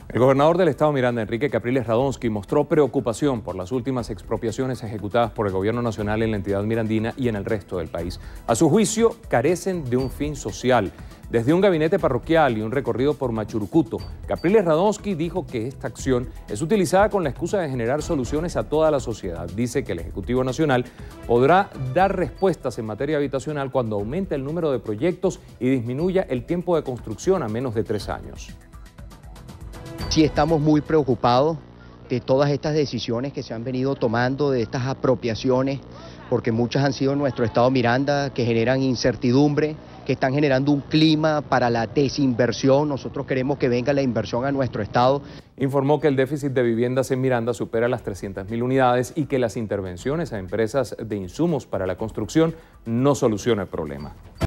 El gobernador del estado Miranda, Enrique Capriles Radonsky, mostró preocupación por las últimas expropiaciones ejecutadas por el gobierno nacional en la entidad mirandina y en el resto del país. A su juicio, carecen de un fin social. Desde un gabinete parroquial y un recorrido por Machurucuto, Capriles Radonsky dijo que esta acción es utilizada con la excusa de generar soluciones a toda la sociedad. Dice que el Ejecutivo Nacional podrá dar respuestas en materia habitacional cuando aumente el número de proyectos y disminuya el tiempo de construcción a menos de 3 años. Sí, estamos muy preocupados de todas estas decisiones que se han venido tomando, de estas apropiaciones, porque muchas han sido en nuestro estado Miranda, que generan incertidumbre, que están generando un clima para la desinversión. Nosotros queremos que venga la inversión a nuestro estado. Informó que el déficit de viviendas en Miranda supera las 300.000 unidades y que las intervenciones a empresas de insumos para la construcción no solucionan el problema.